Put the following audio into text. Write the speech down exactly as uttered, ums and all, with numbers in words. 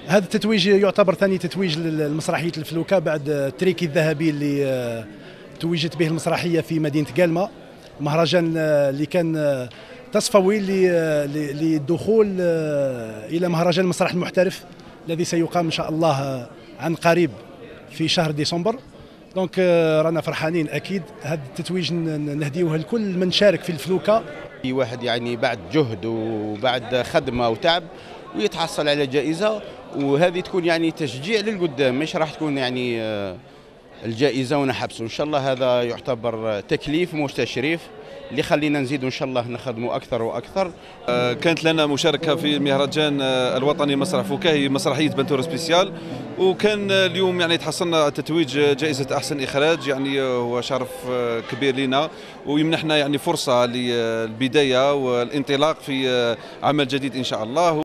هذا التتويج يعتبر ثاني تتويج لمسرحية الفلوكة بعد التريكي الذهبي اللي توجت به المسرحية في مدينة قالمة، مهرجان اللي كان تصفوي للدخول إلى مهرجان المسرح المحترف الذي سيقام إن شاء الله عن قريب في شهر ديسمبر. دونك رانا فرحانين اكيد. هذا التتويج نهديوه لكل من شارك في الفلوكة. في واحد يعني بعد جهد وبعد خدمه وتعب ويتحصل على جائزه، وهذه تكون يعني تشجيع للقدام، مش راح تكون يعني الجائزه ونحبسوا. ان شاء الله هذا يعتبر تكليف مش تشريف اللي خلينا نزيد ان شاء الله نخدموا اكثر واكثر. كانت لنا مشاركه في المهرجان الوطني مسرح فكاهي مسرحيه بنتور سبيسيال، وكان اليوم يعني تحصلنا تتويج جائزه احسن اخراج، يعني هو شرف كبير لنا ويمنحنا يعني فرصه للبدايه والانطلاق في عمل جديد ان شاء الله.